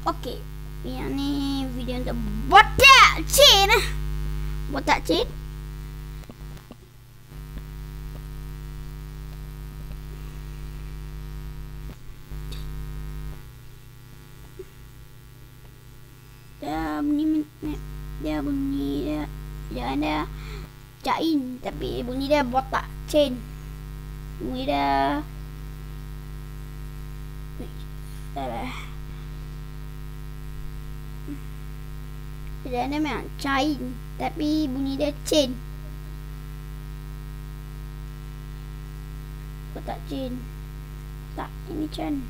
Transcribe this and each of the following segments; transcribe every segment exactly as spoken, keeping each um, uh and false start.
Okey, yang ni video untuk botak chain. Botak chain. Dia bunyi dia bunyi dia dia ada chain tapi bunyi dia botak chain. Bunyi dia salah. Dia ada memang chain tapi bunyi dia chain. Botak chain. Tak, ini chain.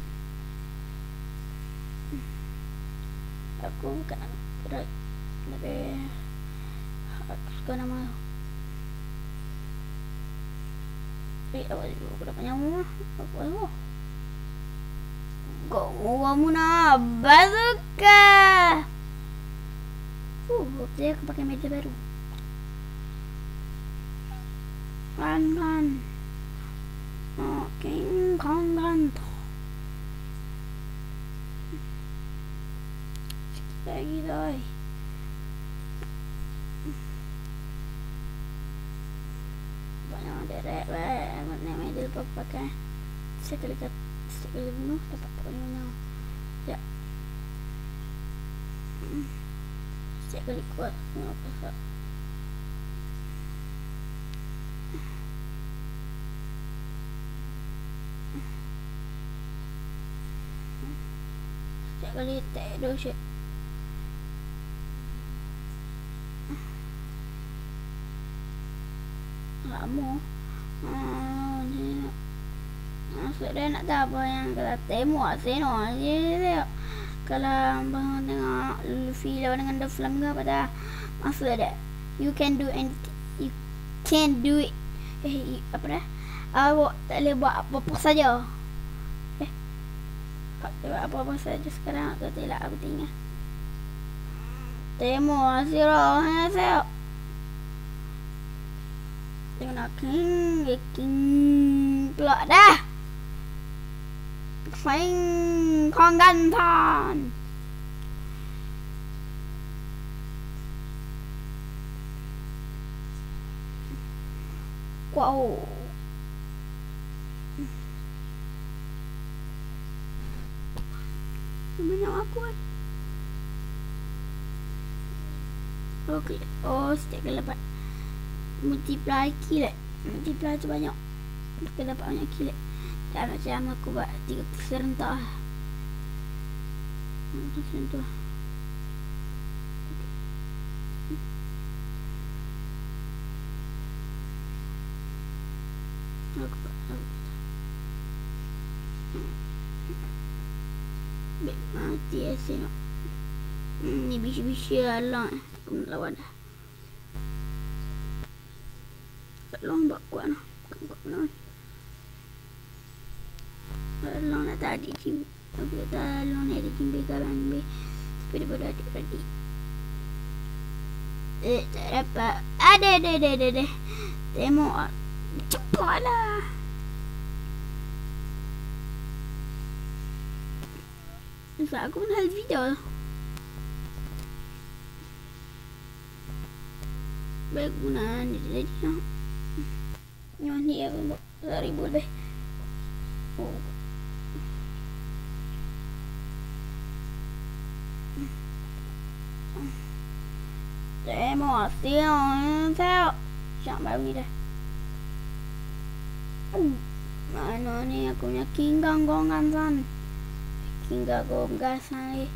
Aku bukan berat lebih aku suka nama eh awak juga aku dapat nyawa aku tahu kau kamu nak bazooka uh saya aku pakai meja baru kan kan oh king kong kan lagi doi banyak derek banget nak main dia lupa pakai sekali kat sekali bunuh dapat banyak ya sekali kuat nggak apa sekali tak dosa kamu hmm, maksud dia nak tahu apa yang kalau tembok seno je kalau abang tengok Luffy lawan dengan The Flamingo apa dah maksud dia you can do anything you can do it eh apa dah awak tak boleh buat apa-apa saja eh buat apa-apa saja sekarang aku tidak aku tinggal tembok siro saya tengok king king pelak dah Feng Kong Gantan wow banyak aku kan okey oh setiap kali dapat multiply kill multiply tu banyak kita dapat banyak kill tak macam aku buat tiga serentak macam tu aku baik mati asyik ni bisi-bisi alang aku nak lawan dah long buat kuat lah bukan kuat lah long nak tak adik cim aku kata long ni ada cimbe kawan cimbe tapi daripada adik-adik eh tak dapat ada ada ada ada ada tengok cepat lah sebab aku pun hal video baik gunaan dia jadi lah yang ni aku seribu lebih oh. Tengok siang tengok siap baru ni dah mana ni aku punya king ganggongan san king ganggongan san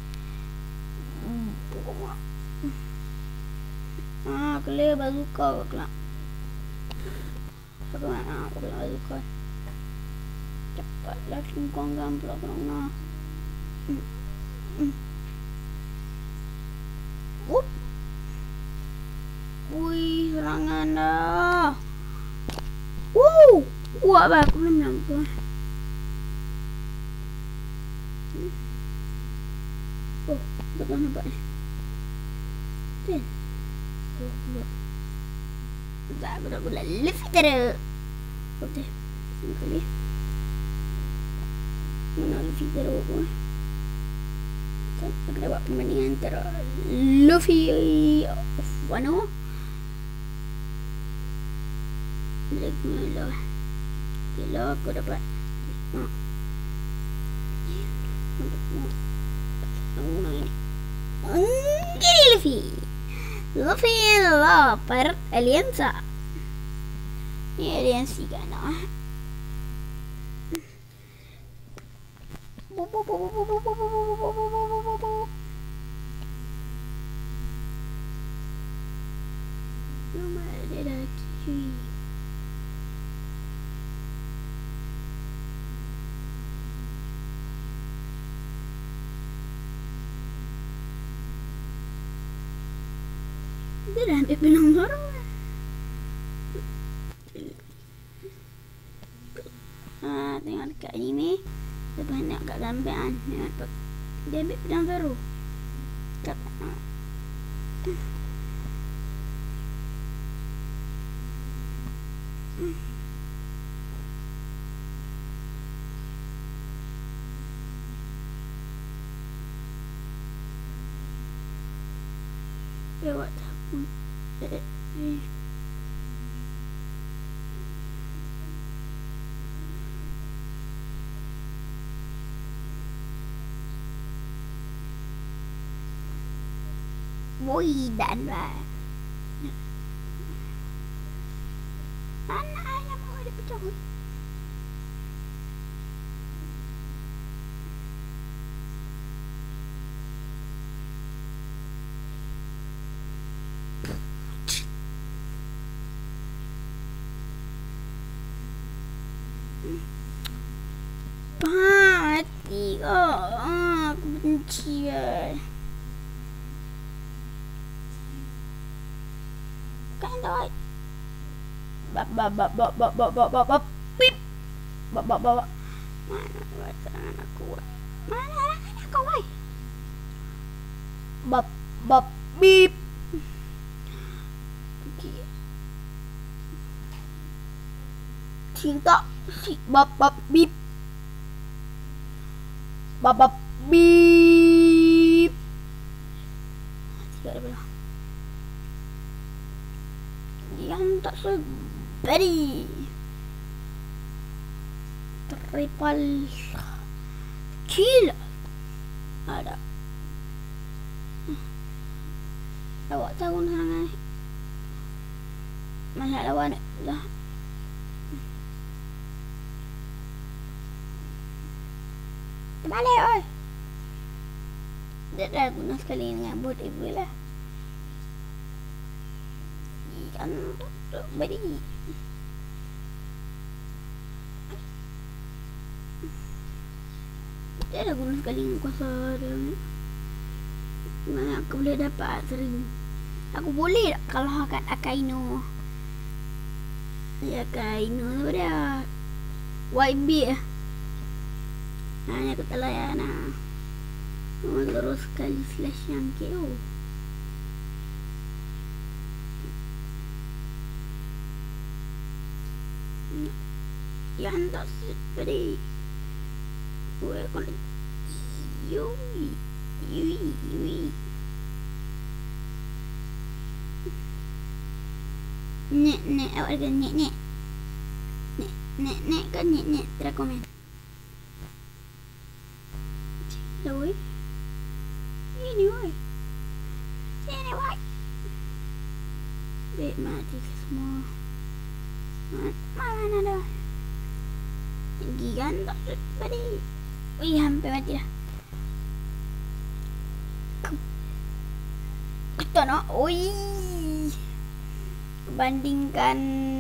ah kelih bazooka kelak aku nak aku nak bazooka cepatlah king ganggongan pula kena Wup. Wih, serangan dah. Woo, kuat bah aku belum nampak. Oh, betul nampak ni. Ten. Oh, buat. Tak guna-guna lift terus. Okey. Sini kali. Mana lift terus aku. Kita buat perbandingan antara Luffy of Wano. Lah. Bila aku dapat hmm. Gini Luffy Luffy adalah pirate aliansa. Ini aliansi kan ah. Nama dia dah cuy. Dia dah ambil benang Zoro. Ah, tengok dekat anime. Dia banyak kat gambar kan. Dia ambil benang Zoro. Kat ah. Lewat pun eh, eh. Boy dan lah. Mana ayam mau ada pecah. Mati kau. Ah, aku benci ya. Kan dah. Bab bab bab bab bab bab bab bab bab pip. Bab bab bab. Mana watan aku? Mana anak aku wai? Bab bab bip. Okey. Cinta si bab bab bip. Bab bab bip. Tiga dah belah. Yang tak seberi. Triple kill. Ada. Awak tahu serangan ni. Mana lawan dah. Terbalik oi. Dia dah guna sekali dengan bot evil lah. Ikan tak beri. Dia dah guna sekali dengan kuasa dia. Mana aku boleh dapat sering. Aku boleh tak kalahkan Akainu. Ya Akainu tu dia Y B lah. Hanya aku tak layan lah. Terus sekali slash yang K O. Yang tak seperti gue kena yui yui yui nek nek awak kata nek nek nek nek nek kan nek nek terkomen dah woi ini woi sini woi bet mati semua mana dah gian tak seperti wih hampir mati dah kita nak oi bandingkan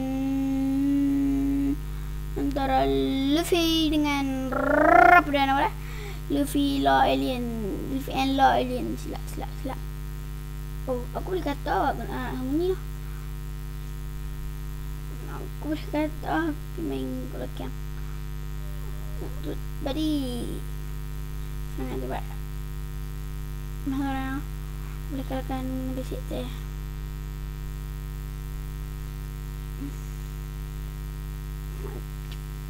antara Luffy dengan apa dia nama dia Luffy Law Alien Luffy and Law Alien silap silap silap oh aku boleh kata awak kena ah, ni lah aku boleh kata aku main kolokang badi mana dia buat mana boleh katakan basic teh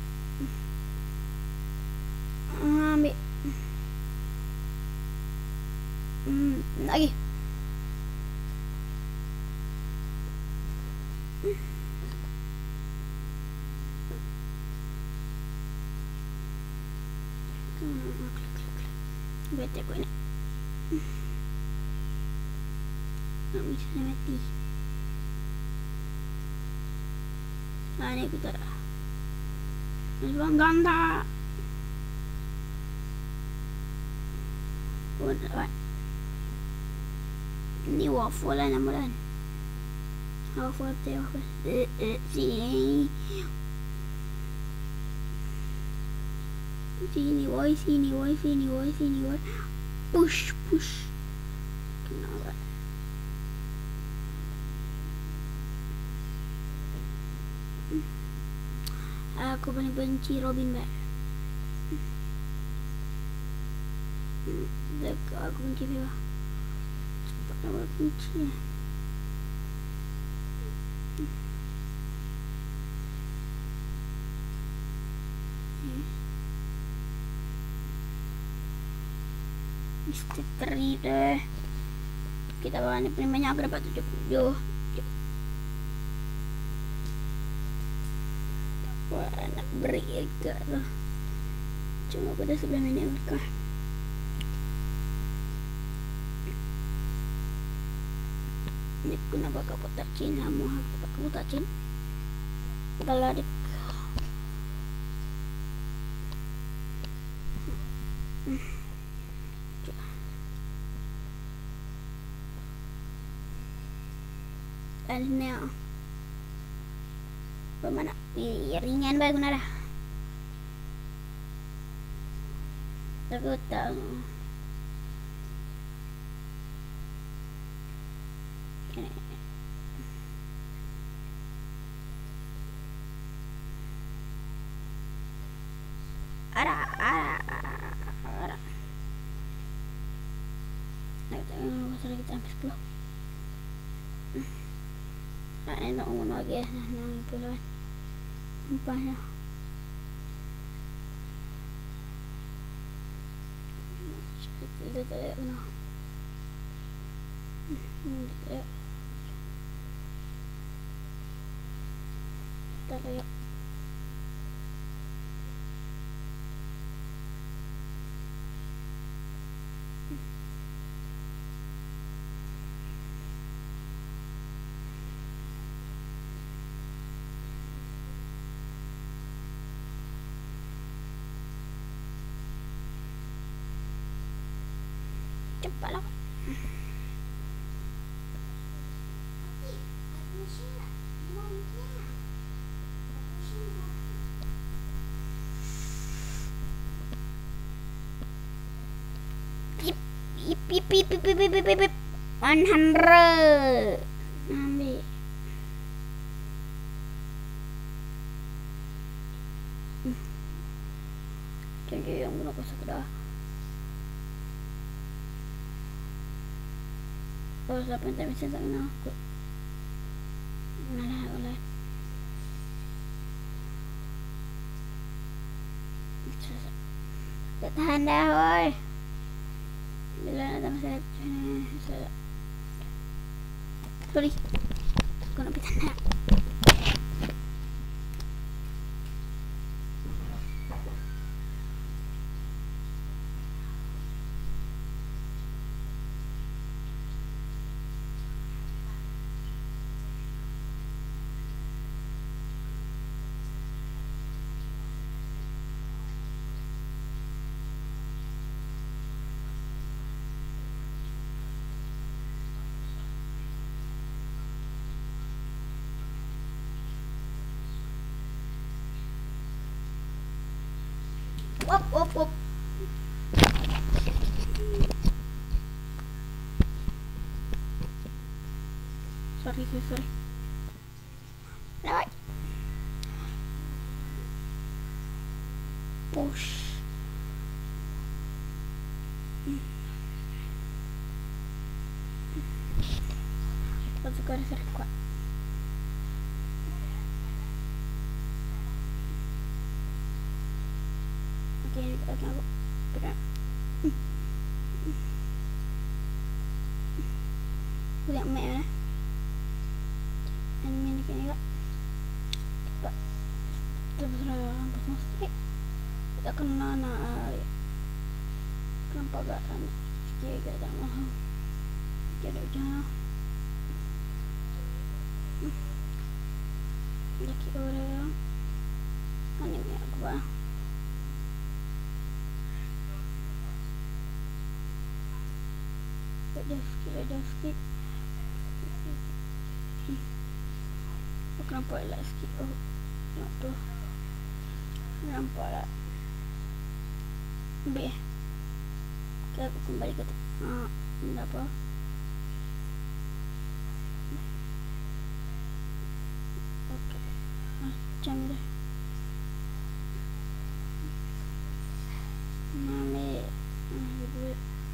ambil Hmm, lagi. Bete ko ini. Nggak bisa mati. Nah, ini kita dah. Ini ganda. Udah, ini waffle lah namulan. Waffle teh waffle. Eh eh sini. Sini woi, sini woi, sini woi, sini woi. Push push. Kenapa? Aku paling benci Robin Bell. Dekat aku benci dia. Cepat aku benci. Misteri deh. Kita bawa ini paling banyak, aku dapat tujuh puluh. Wah, anak berharga loh. Cuma pada sebelah ini mereka. Ini guna bakal kotak Cina, mau aku pakai kotak Cina. Kalau adik Alina bagaimana? Ringan bagus nara. Aku tahu. Ada, ada, ada. Nah, kita sampai sepuluh. Nah, enak ngomong lagi ya, nah, puluhan. Empahnya. Kita tak ada kena. Kita tak ada. Cepatlah. Ip ip ip ip ip ip ip ip ip one hundred. Ambil. Jadi yang guna kosak dah. Kalau siapa yang bisa tak kenal aku. Malah oleh. Tak tahan dah, woi. Bila nak tak masalah. Salah. Sorry. Aku nak pergi tanda. Op op op. Sorry sorry sorry. Lewat. Push. Let's go to the squad. Okay, aku berat. Aku tengok map mana. Anime ni kena juga. Tak. Terserah pasang sikit. Tak kena nak. Nampak tak anak. Sikit kat tak mahu. Sikit ada hujan lah. Laki orang. Anime aku bah. Ada sikit, ada sikit. Aku nampak lah sikit. Oh, nak tu. Nampak lah. Ambil eh. Okay, aku kembali ke tu. Haa, benda apa? Okay. Macam dah. Ambil. Ambil.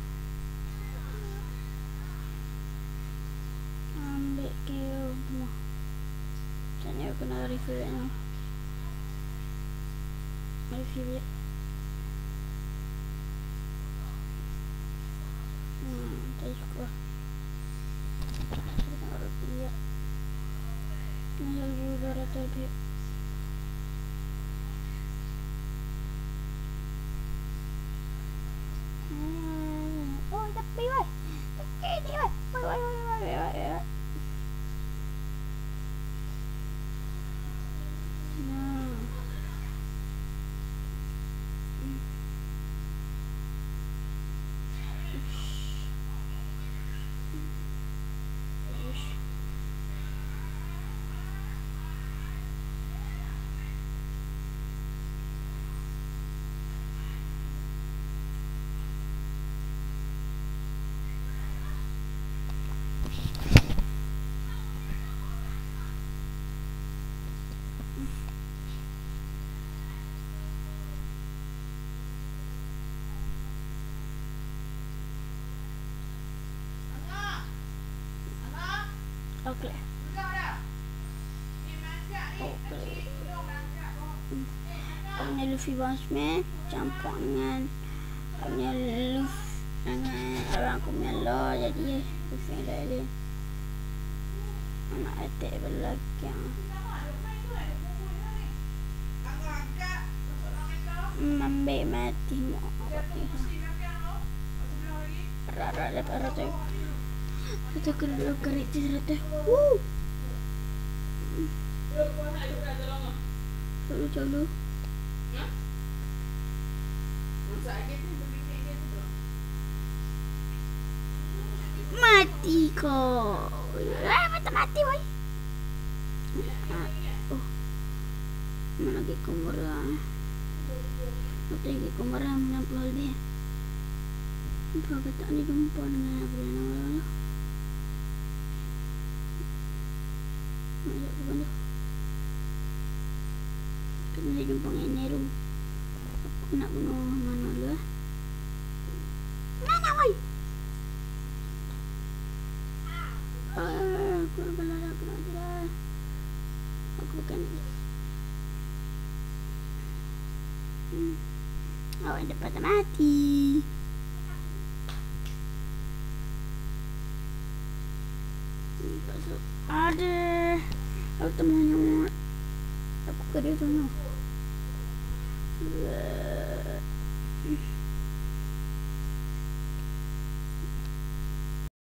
Ambil kira semua. Macam ni aku kena refill ni. Refill je. Hmm, tak cukup lah. Kita tengok roti je. Ni lagi dua ratus lebih. Oh, tapi weh. Tapi ni weh. Weh, weh, weh, weh, weh, weh. Okey. Okey. Aku punya Luffy Bounceman campur dengan aku punya Luffy dengan orang aku punya Law, jadi Luffy yang lain. Nak attack belakang. Ambil mati mak. Rara lepas rata. Kita kena dalam karakter rata. Woo. Lalu lalu. Mati kau. Ah, mati mati boy. Oh. Mana lagi kumara. Apa lagi kumara menampal dia. Apa kata ni jumpa dengan apa nama? Masuk ke mana? Kena jumpa dengan Nero. Aku nak bunuh mana dulu lah. Mana boy? Ah, aku nak balas aku nak jalan. Aku bukan hmm. Awak dapat mati. Pasal ada aku teman yang aku kerja tu no.